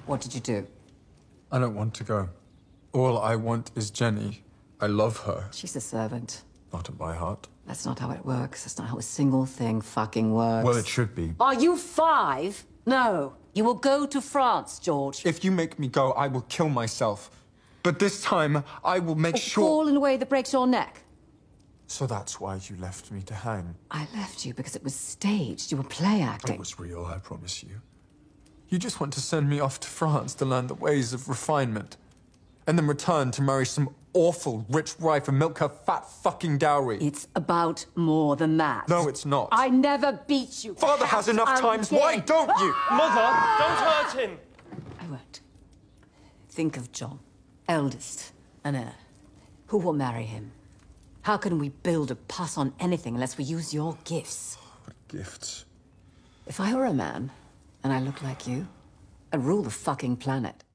What did you do? I don't want to go. All I want is Jenny. I love her. She's a servant. Not in my heart. That's not how it works. That's not how a single thing fucking works. Well, it should be. Are you 5? No. You will go to France, George. If you make me go, I will kill myself. But this time, I will make sure... Fall in a way that breaks your neck. So that's why you left me to hang. I left you because it was staged. You were play acting. It was real, I promise you. You just want to send me off to France to learn the ways of refinement. And then return to marry some awful rich wife and milk her fat fucking dowry. It's about more than that. No, it's not. I never beat you. Father has enough times. Why don't you? Mother, don't hurt him. I won't. Think of John, eldest, an heir. Who will marry him? How can we build or pass on anything unless we use your gifts? What gifts? If I were a man, and I looked like you, I'd rule the fucking planet.